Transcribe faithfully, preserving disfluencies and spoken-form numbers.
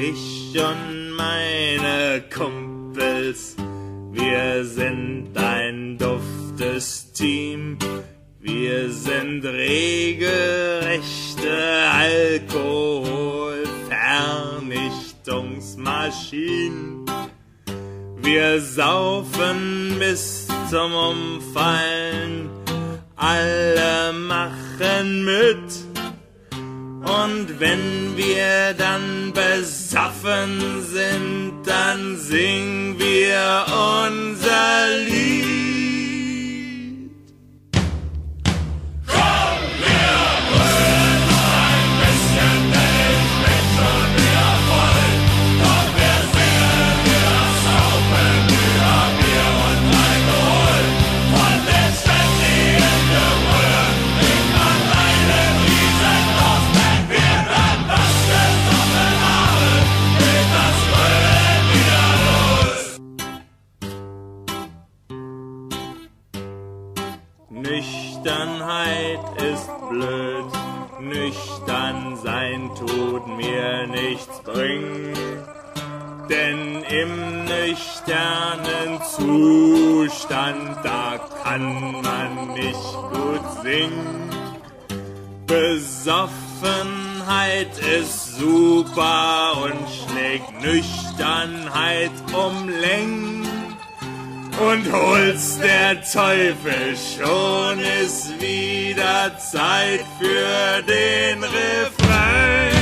Ich und meine Kumpels, wir sind ein duftes Team. Wir sind regelrechte Alkoholvernichtungsmaschinen. Wir saufen bis zum Umfallen, alle machen mit. Und wenn wir dann besoffen sind, dann singen wir unser Lied. Komm, wir wollen noch ein bisschen, denn ich bin schon wieder voll. Komm, wir singen, wir saufen über Bier und Alkohol. Von den ständigen Gerüll bringt man einen riesen Los. Wenn wir dann was gesoffen haben, geht das Brüllen wieder los. Nüchternheit ist blöd, nüchtern sein tut mir nichts bringen, denn im nüchternen Zustand, da kann man nicht gut singen. Besoffenheit ist super und schlägt Nüchternheit um Längen. Und holt's der Teufel schon, ist wieder Zeit für den Refrain.